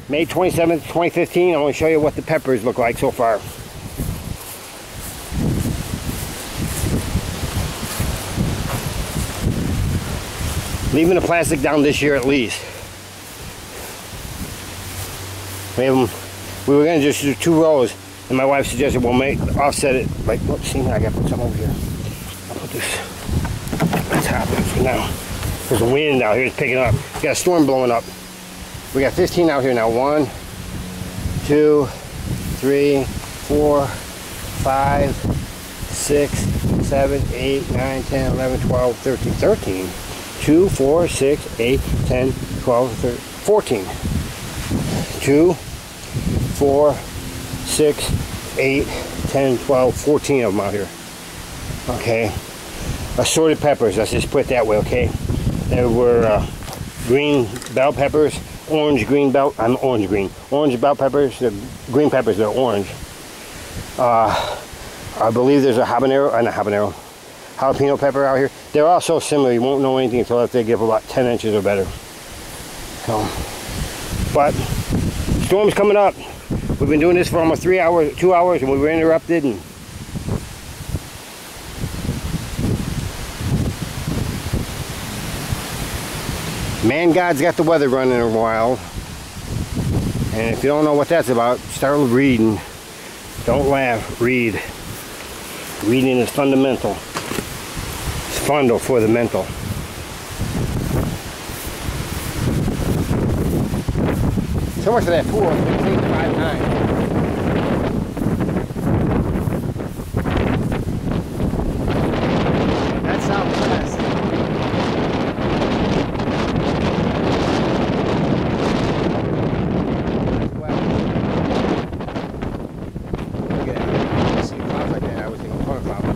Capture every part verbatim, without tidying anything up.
May twenty-seventh, twenty fifteen. I want to show you what the peppers look like so far. Leaving the plastic down this year at least. We have them, we were going to just do two rows, and my wife suggested we'll make offset it. Like, whoops, see, I got to put some over here. I'll put this on top of it for now. There's a wind out here, it's picking up. We got a storm blowing up. We got fifteen out here now. One, two, three, four, five, six, seven, eight, nine, ten, eleven, twelve, thirteen, thirteen. two, four, six, eight, ten, twelve, thirteen, fourteen. two, four, six, eight, ten, twelve, fourteen of them out here. Okay. Assorted peppers, let's just put it that way, okay? There were uh, green bell peppers, orange green bell, I'm orange green. Orange bell peppers, the green peppers, they're orange. Uh, I believe there's a habanero, uh, not habanero, jalapeno pepper out here. They're all so similar, you won't know anything until they give about ten inches or better. So, but storm's coming up. We've been doing this for almost three hours, two hours, and we were interrupted. And man, God's got the weather running wild. And if you don't know what that's about, start reading. Don't laugh, read. Reading is fundamental. It's fundo for the mental. So much of that pool has been cleaned five times. That's southwest. Well, look at that. I see clouds like that. I was thinking corn cloud, but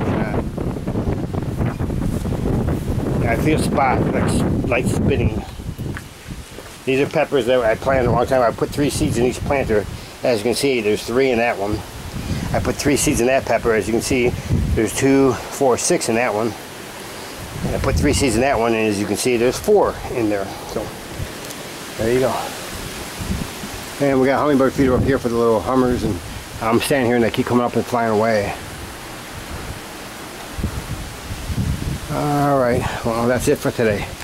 it's not. Yeah, I feel a spot like, like spinning. These are peppers that I planted a long time. I put three seeds in each planter. As you can see, there's three in that one. I put three seeds in that pepper. As you can see, there's two, four, six in that one. And I put three seeds in that one, and as you can see, there's four in there. So, there you go. And we got a hummingbird feeder up here for the little hummers, and I'm standing here and they keep coming up and flying away. Alright, well, that's it for today.